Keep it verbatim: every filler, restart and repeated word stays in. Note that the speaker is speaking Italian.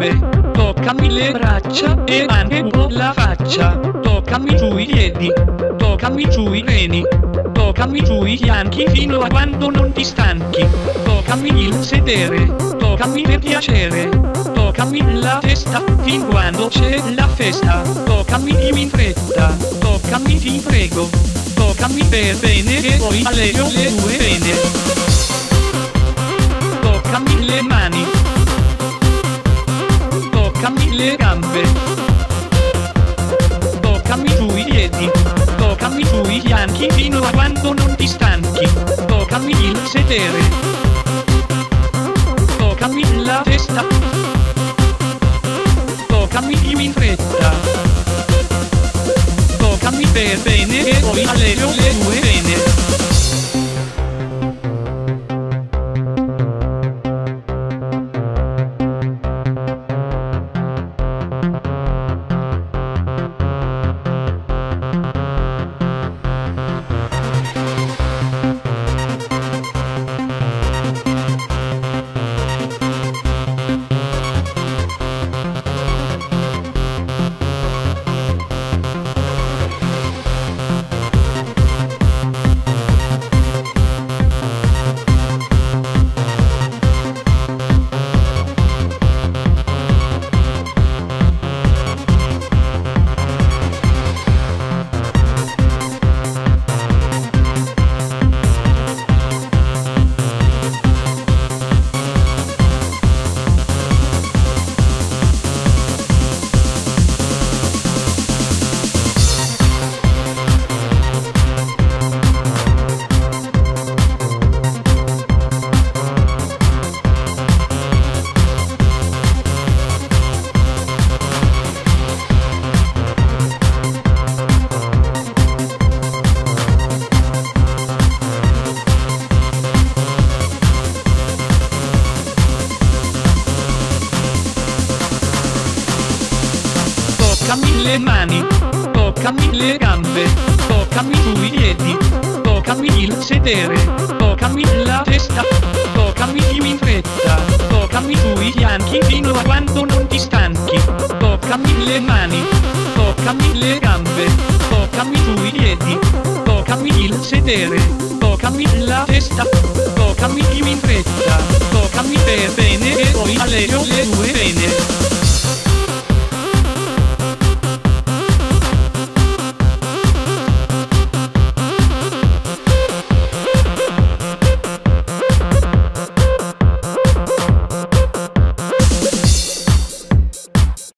gambe, toccami le braccia e anche un po' la faccia, toccami giù i piedi, toccami giù i reni, toccami giù i fianchi fino a quando non ti stanchi, toccami il sedere, toccami per piacere, toccami la testa fin quando c'è la festa, toccami più in fretta, toccami ti prego, toccami per bene che poi allego le tue pene. Toccami le mani, toccami le gambe, toccami giù i piedi, toccami giù i fianchi fino a quando non ti stanchi, toccami il sedere, toccami la testa, toccami più in fretta, toccami per bene e poi allego le tue pene. Toccami le mani, toccami le gambe, toccami giù i piedi, toccami il sedere, toccami la testa, toccami più in fretta, toccami giù i fianchi fino a quando non ti stanchi, toccami le mani, toccami le gambe, toccami giù i piedi, toccami il sedere, toccami la testa, toccami più in fretta, toccami per bene e poi allego le tue pene.